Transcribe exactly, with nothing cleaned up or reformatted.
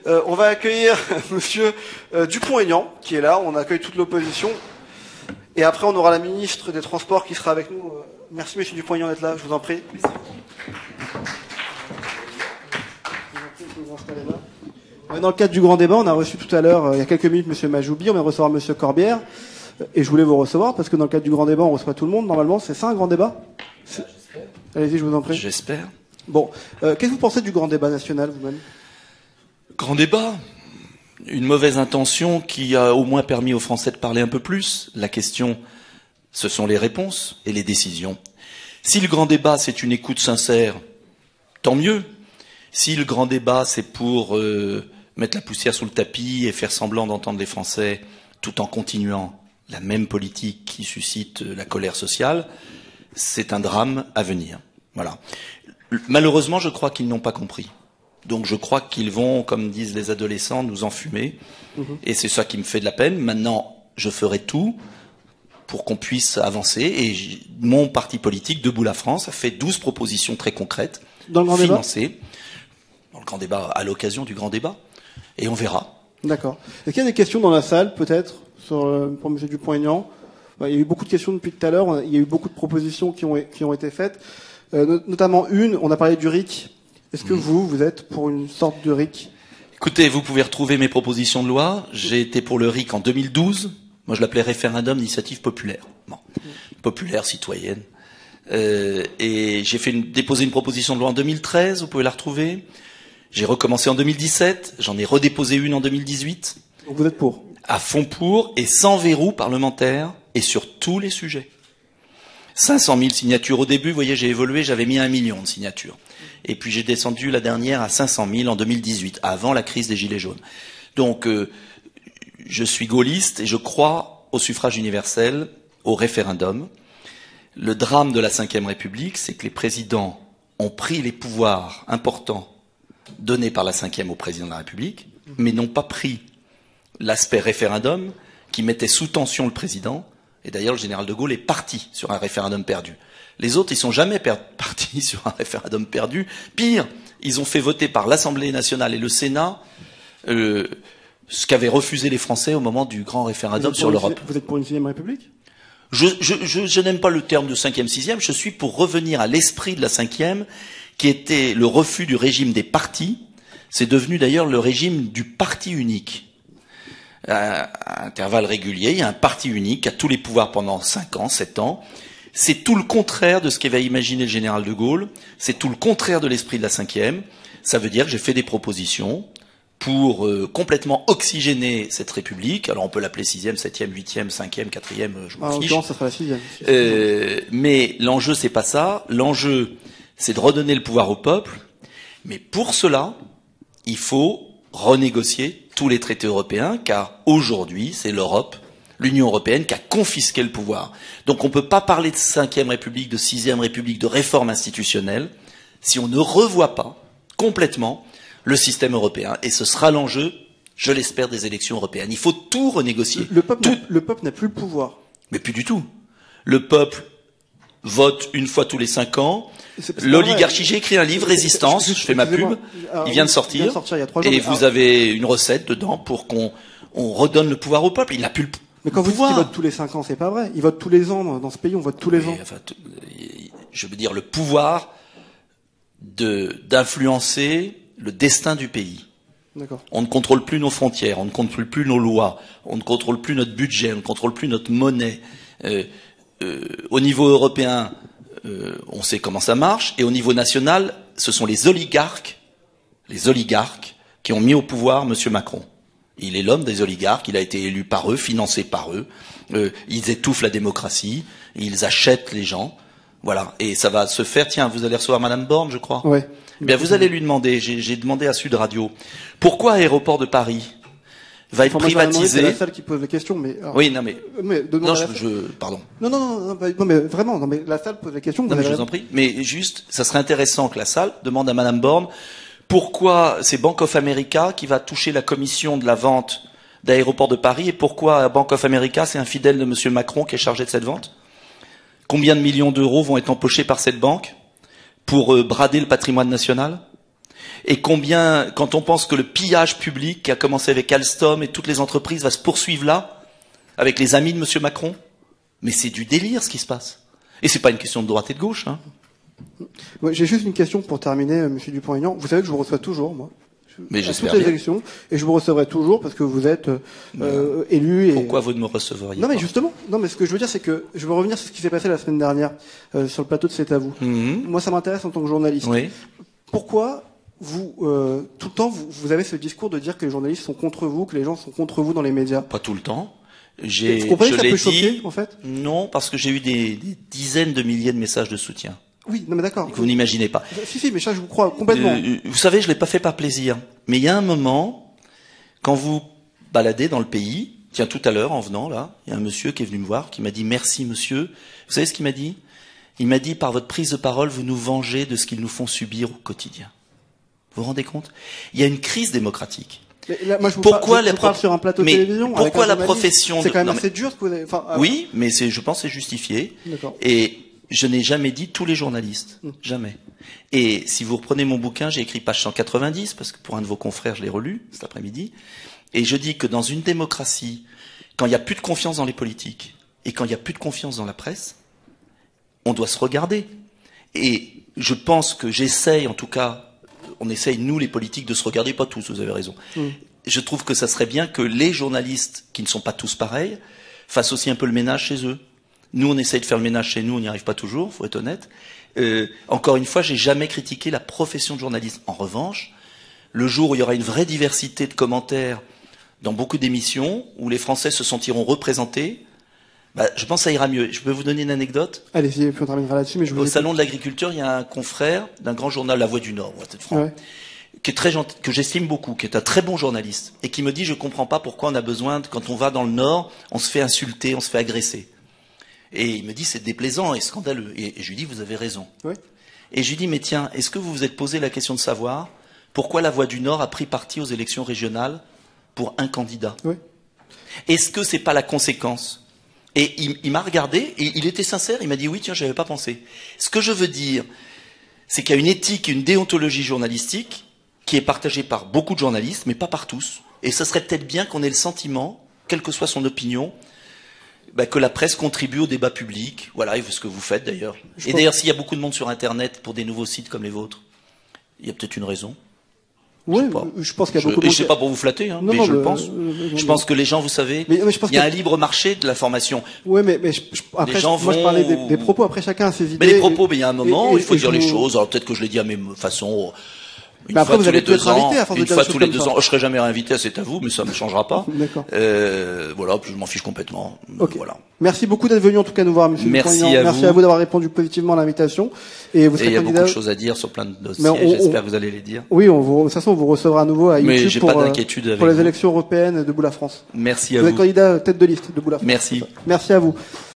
Euh, on va accueillir Monsieur euh, Dupont-Aignan, qui est là. On accueille toute l'opposition. Et après, on aura la ministre des Transports qui sera avec nous. Euh, merci, Monsieur Dupont-Aignan, d'être là. Je vous en prie. Dans le cadre du grand débat, on a reçu tout à l'heure, euh, il y a quelques minutes, Monsieur Majoubi. On vient de recevoir Monsieur Corbière. Et je voulais vous recevoir parce que dans le cadre du grand débat, on reçoit tout le monde. Normalement, c'est ça un grand débat? Allez-y, je vous en prie. J'espère. Bon, euh, qu'est-ce que vous pensez du grand débat national, vous-même? Grand débat, une mauvaise intention qui a au moins permis aux Français de parler un peu plus. La question, ce sont les réponses et les décisions. Si le grand débat, c'est une écoute sincère, tant mieux. Si le grand débat, c'est pour euh, mettre la poussière sous le tapis et faire semblant d'entendre les Français tout en continuant la même politique qui suscite la colère sociale, c'est un drame à venir. Voilà. Malheureusement, je crois qu'ils n'ont pas compris. Donc je crois qu'ils vont, comme disent les adolescents, nous enfumer. Mmh. Et c'est ça qui me fait de la peine. Maintenant, je ferai tout pour qu'on puisse avancer. Et mon parti politique, Debout la France, a fait douze propositions très concrètes, dans le grand financées, débat dans le grand débat, à l'occasion du grand débat. Et on verra. D'accord. Est-ce qu'il y a des questions dans la salle, peut-être, sur, euh, pour M. Dupont-Aignan? Il y a eu beaucoup de questions depuis tout à l'heure. Il y a eu beaucoup de propositions qui ont, qui ont été faites. Euh, notamment une, on a parlé du R I C. Est-ce que mmh. vous, vous êtes pour une sorte de R I C? Écoutez, vous pouvez retrouver mes propositions de loi. J'ai été pour le R I C en deux mille douze. Moi, je l'appelais référendum d'initiative populaire. Bon. Mmh. Populaire, citoyenne. Euh, et j'ai fait une, déposé une proposition de loi en deux mille treize. Vous pouvez la retrouver. J'ai recommencé en deux mille dix-sept. J'en ai redéposé une en deux mille dix-huit. Donc vous êtes pour? À fond pour et sans verrou parlementaire et sur tous les sujets. cinq cent mille signatures au début, vous voyez, j'ai évolué, j'avais mis un million de signatures. Et puis j'ai descendu la dernière à cinq cent mille en deux mille dix-huit, avant la crise des Gilets jaunes. Donc, euh, je suis gaulliste et je crois au suffrage universel, au référendum. Le drame de la cinquième République, c'est que les présidents ont pris les pouvoirs importants donnés par la cinquième au président de la République, mais n'ont pas pris l'aspect référendum qui mettait sous tension le président. Et d'ailleurs, le général de Gaulle est parti sur un référendum perdu. Les autres, ils sont jamais partis sur un référendum perdu. Pire, ils ont fait voter par l'Assemblée nationale et le Sénat euh, ce qu'avaient refusé les Français au moment du grand référendum sur l'Europe. Vous êtes pour une sixième République? Je, je, je, je n'aime pas le terme de cinquième, sixième. Je suis pour revenir à l'esprit de la cinquième, qui était le refus du régime des partis. C'est devenu d'ailleurs le régime du parti unique. À intervalles réguliers, il y a un parti unique qui a tous les pouvoirs pendant cinq ans, sept ans. C'est tout le contraire de ce qu'avait imaginé le général de Gaulle. C'est tout le contraire de l'esprit de la cinquième. Ça veut dire que j'ai fait des propositions pour euh, complètement oxygéner cette République. Alors on peut l'appeler sixième, septième, huitième, cinquième, quatrième, je m'en ah, fiche. Non, ça sera la sixième. Euh, mais l'enjeu, c'est pas ça. L'enjeu, c'est de redonner le pouvoir au peuple. Mais pour cela, il faut renégocier tous les traités européens, car aujourd'hui, c'est l'Europe, l'Union européenne, qui a confisqué le pouvoir. Donc on ne peut pas parler de cinquième République, de sixième République, de réforme institutionnelle, si on ne revoit pas complètement le système européen. Et ce sera l'enjeu, je l'espère, des élections européennes. Il faut tout renégocier. Le peuple, tout. Le peuple n'a plus le pouvoir. Mais plus du tout. Le peuple vote une fois tous les cinq ans. L'oligarchie, j'ai écrit un livre, Résistance, je fais ma pub, il vient de sortir, vient de sortir il y a trois jours, et vous ah. avez une recette dedans pour qu'on on redonne le pouvoir au peuple. Il n'a plus le pouvoir. Mais quand vous dites qu'il vote tous les cinq ans, c'est pas vrai. Il vote tous les ans dans ce pays, on vote tous les oui, ans. Enfin, je veux dire, le pouvoir de d'influencer le destin du pays. On ne contrôle plus nos frontières, on ne contrôle plus nos lois, on ne contrôle plus notre budget, on ne contrôle plus notre monnaie. Euh, euh, au niveau européen, Euh, on sait comment ça marche, et au niveau national, ce sont les oligarques, les oligarques, qui ont mis au pouvoir M. Macron. Il est l'homme des oligarques, il a été élu par eux, financé par eux, euh, ils étouffent la démocratie, ils achètent les gens, voilà, et ça va se faire, tiens, vous allez recevoir Madame Borne, je crois. Ouais. Eh bien, vous allez lui demander, j'ai demandé à Sud Radio, pourquoi Aéroport de Paris va être enfin, privatisé. C'est la salle qui pose la question, mais. Alors, oui, non, mais. mais non, je, je, pardon. Non, non, non, non, non, mais vraiment, non, mais la salle pose la question. Non, mais je vous en prie. Mais juste, ça serait intéressant que la salle demande à Madame Borne pourquoi c'est Bank of America qui va toucher la commission de la vente d'Aéroport de Paris et pourquoi Bank of America, c'est un fidèle de Monsieur Macron qui est chargé de cette vente. Combien de millions d'euros vont être empochés par cette banque pour euh, brader le patrimoine national? Et combien, quand on pense que le pillage public qui a commencé avec Alstom et toutes les entreprises va se poursuivre là, avec les amis de Monsieur Macron, mais c'est du délire ce qui se passe. Et c'est pas une question de droite et de gauche. Hein. Ouais, j'ai juste une question pour terminer, euh, Monsieur Dupont-Aignan. Vous savez que je vous reçois toujours, moi. Mais à j'espère toutes les bien. élections, et je vous recevrai toujours parce que vous êtes euh, élu. Et... Pourquoi vous ne me recevriez Non mais pas justement, non mais ce que je veux dire c'est que je veux revenir sur ce qui s'est passé la semaine dernière euh, sur le plateau de C'est à vous. Mm-hmm. Moi ça m'intéresse en tant que journaliste. Oui. Pourquoi vous euh, tout le temps vous, vous avez ce discours de dire que les journalistes sont contre vous, que les gens sont contre vous dans les médias? Pas tout le temps. J'ai, vous comprenez je que ça l'ai peut dit, choquer en fait? Non, parce que j'ai eu des, des dizaines de milliers de messages de soutien. Oui, non mais d'accord. Que vous n'imaginez pas. Si si, mais ça je vous crois complètement. Euh, vous savez, je l'ai pas fait par plaisir. Mais il y a un moment, quand vous baladez dans le pays, tiens, tout à l'heure, en venant là, il y a un monsieur qui est venu me voir, qui m'a dit merci monsieur. Vous savez ce qu'il m'a dit? Il m'a dit, par votre prise de parole, vous nous vengez de ce qu'ils nous font subir au quotidien. Vous vous rendez compte? Il y a une crise démocratique. Mais là, moi, je vous pourquoi parle, je, la je parle sur un plateau de mais télévision. Pourquoi avec la profession? C'est quand même de... assez dur ce que vous avez. Enfin, oui, mais c'est, je pense, c'est justifié. D'accord. Et je n'ai jamais dit tous les journalistes, mmh. jamais. Et si vous reprenez mon bouquin, j'ai écrit page cent quatre-vingt-dix parce que pour un de vos confrères, je l'ai relu cet après-midi. Et je dis que dans une démocratie, quand il n'y a plus de confiance dans les politiques et quand il n'y a plus de confiance dans la presse, on doit se regarder. Et je pense que j'essaye, en tout cas. On essaye, nous, les politiques, de se regarder, pas tous, vous avez raison. Mmh. Je trouve que ça serait bien que les journalistes, qui ne sont pas tous pareils, fassent aussi un peu le ménage chez eux. Nous, on essaye de faire le ménage chez nous, on n'y arrive pas toujours, faut être honnête. Euh, encore une fois, j'ai jamais critiqué la profession de journaliste. En revanche, le jour où il y aura une vraie diversité de commentaires dans beaucoup d'émissions, où les Français se sentiront représentés, bah, je pense que ça ira mieux. Je peux vous donner une anecdote? Allez-y, puis on terminera là-dessus. Mais je Au salon de l'agriculture, il y a un confrère d'un grand journal, La Voix du Nord, ouais. qui est très gentil, que j'estime beaucoup, qui est un très bon journaliste, et qui me dit, je comprends pas pourquoi on a besoin, de, quand on va dans le Nord, on se fait insulter, on se fait agresser. Et il me dit, c'est déplaisant et scandaleux. Et, et je lui dis, vous avez raison. Oui. Et je lui dis, mais tiens, est-ce que vous vous êtes posé la question de savoir pourquoi La Voix du Nord a pris parti aux élections régionales pour un candidat? Oui. Est-ce que c'est pas la conséquence? Et il, il m'a regardé, et il était sincère, il m'a dit, oui, tiens, j'avais pas pensé. Ce que je veux dire, c'est qu'il y a une éthique, une déontologie journalistique qui est partagée par beaucoup de journalistes, mais pas par tous. Et ce serait peut-être bien qu'on ait le sentiment, quelle que soit son opinion, bah, que la presse contribue au débat public. Voilà, et ce que vous faites d'ailleurs. Je et pense... d'ailleurs, s'il y a beaucoup de monde sur Internet pour des nouveaux sites comme les vôtres, il y a peut-être une raison. Oui, je, je pense qu'il y a je, beaucoup de et monde. Je sais pas pour vous flatter, hein, non, mais non, je le, le pense. Le, le, le, je pense que les gens, vous savez, mais, mais je pense il y a que... un libre marché de l'information. Oui, mais, mais je, je, après, les gens moi vont... je parlais des, des propos. Après, chacun a ses idées. Mais les propos, mais il y a un moment et, et, où il faut dire vous... les choses. Alors peut-être que je l'ai dit à mes façons. Une mais après, fois vous tous allez les deux ans, invité à force une de dire fois des tous les choses deux comme ans. ça. Je serai jamais réinvité, c'est à vous, mais ça ne changera pas. D'accord. Euh, voilà, puis je m'en fiche complètement. Okay. Voilà. Merci beaucoup d'être venu en tout cas nous voir, Monsieur Merci Dupont-Aignan. à Merci vous. à vous d'avoir répondu positivement à l'invitation. Et vous serez et il y a candidat... beaucoup de choses à dire sur plein de dossiers. On, J'espère on... que vous allez les dire. Oui, on vous... de toute façon, on vous recevra à nouveau à YouTube mais j'ai pour, pas d'inquiétude avec pour les vous. élections européennes de Debout la France. Merci à vous. Vous vous. êtes candidat tête de liste de Debout la France. Merci. Merci à vous.